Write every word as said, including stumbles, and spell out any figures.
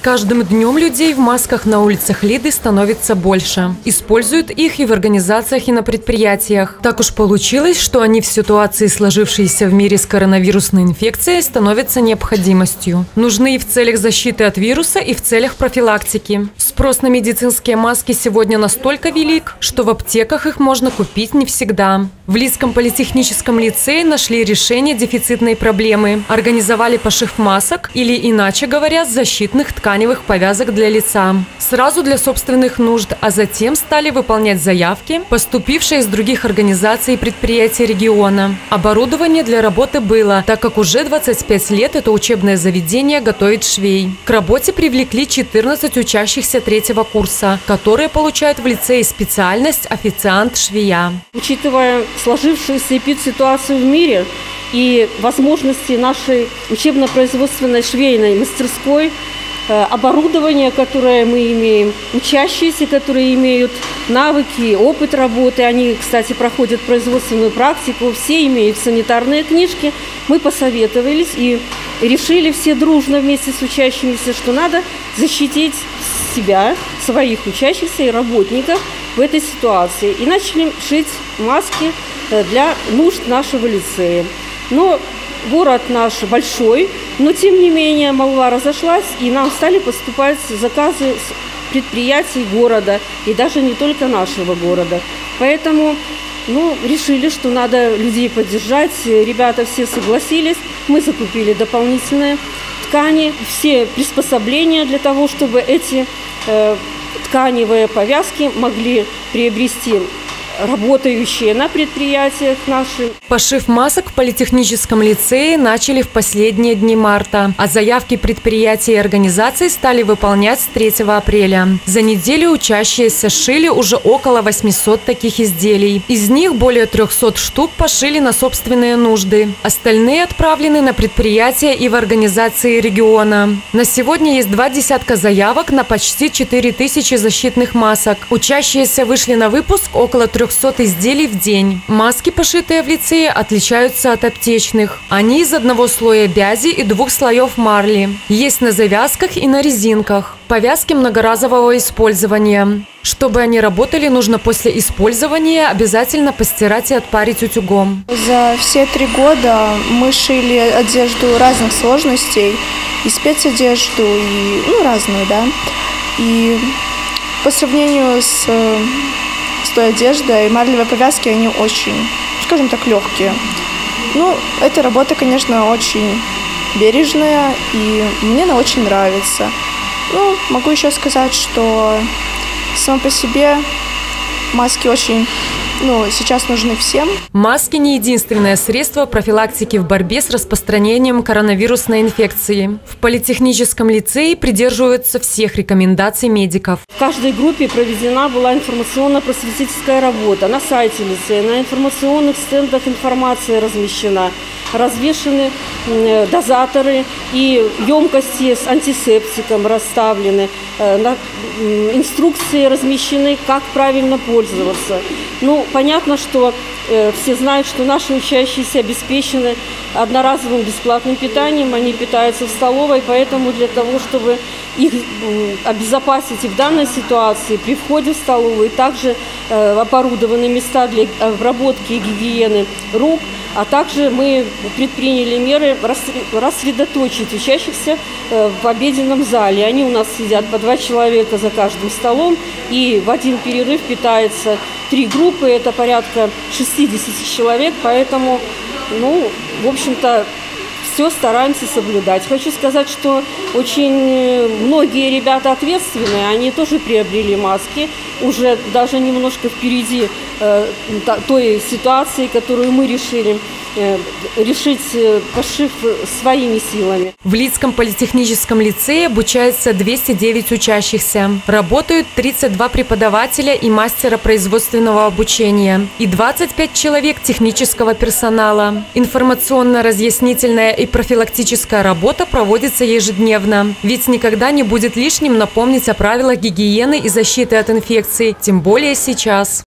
каждым днем людей в масках на улицах Лиды становится больше. Используют их и в организациях, и на предприятиях. Так уж получилось, что они в ситуации, сложившейся в мире с коронавирусной инфекцией, становятся необходимостью. Нужны и в целях защиты от вируса, и в целях профилактики. Спрос на медицинские маски сегодня настолько велик, что в аптеках их можно купить не всегда. В Лидском политехническом лицее нашли решение дефицитной проблемы. Организовали пошив масок, или, иначе говоря, защитных тканевых повязок для лица. Сразу для собственных нужд, а затем стали выполнять заявки, поступившие из других организаций и предприятий региона. Оборудование для работы было, так как уже двадцать пять лет это учебное заведение готовит швей. К работе привлекли четырнадцать учащихся третьего курса, которые получают в лицее специальность официант-швея. Учитывая сложившуюся эпидситуацию в мире и возможности нашей учебно-производственной швейной мастерской, оборудование, которое мы имеем, учащиеся, которые имеют навыки, опыт работы, они, кстати, проходят производственную практику, все имеют санитарные книжки, мы посоветовались и решили все дружно вместе с учащимися, что надо защитить себя, своих учащихся и работников в этой ситуации. И начали шить маски для нужд нашего лицея. Но город наш большой, но тем не менее молва разошлась, и нам стали поступать заказы с предприятий города, и даже не только нашего города. Поэтому ну, решили, что надо людей поддержать. Ребята все согласились. Мы закупили дополнительные ткани, все приспособления для того, чтобы эти э, тканевые повязки могли приобрести работающие на предприятиях наших. Пошив масок в политехническом лицее начали в последние дни марта, а заявки предприятий и организаций стали выполнять с третьего апреля. За неделю учащиеся шили уже около восьмисот таких изделий. Из них более трёхсот штук пошили на собственные нужды. Остальные отправлены на предприятия и в организации региона. На сегодня есть два десятка заявок на почти четыре тысячи защитных масок. Учащиеся вышли на выпуск около трёхсот изделий в день. Маски, пошитые в лицее, отличаются от аптечных. Они из одного слоя бязи и двух слоев марли. Есть на завязках и на резинках. Повязки многоразового использования. Чтобы они работали, нужно после использования обязательно постирать и отпарить утюгом. За все три года мы шили одежду разных сложностей, и спецодежду, и ну, разную, да. И по сравнению с, с той одеждой, марлевые повязки, они очень, скажем так, легкие. Ну, эта работа, конечно, очень бережная, и мне она очень нравится. Ну, могу еще сказать, что само по себе маски очень, ну, сейчас нужны всем. Маски не единственное средство профилактики в борьбе с распространением коронавирусной инфекции. В политехническом лицее придерживаются всех рекомендаций медиков. В каждой группе проведена была информационно-просветительская работа. На сайте лицея, на информационных стендах информация размещена. Развешаны дозаторы и емкости с антисептиком расставлены. Инструкции размещены, как правильно пользоваться. Ну, понятно, что э, все знают, что наши учащиеся обеспечены одноразовым бесплатным питанием, они питаются в столовой, поэтому для того, чтобы их э, обезопасить и в данной ситуации, при входе в столовую также э, оборудованы места для обработки и гигиены рук, а также мы предприняли меры рассредоточить учащихся э, в обеденном зале. Они у нас сидят по два человека за каждым столом, и в один перерыв питается три группы, это порядка шестидесяти человек, поэтому, ну, в общем-то, все стараемся соблюдать. Хочу сказать, что очень многие ребята ответственные, они тоже приобрели маски, уже даже немножко впереди э, той ситуации, которую мы решили э, решить, э, пошив своими силами. В Лидском политехническом лицее обучается двести девять учащихся. Работают тридцать два преподавателя и мастера производственного обучения и двадцать пять человек технического персонала. Информационно-разъяснительная и профилактическая работа проводится ежедневно. Ведь никогда не будет лишним напомнить о правилах гигиены и защиты от инфекции, тем более сейчас.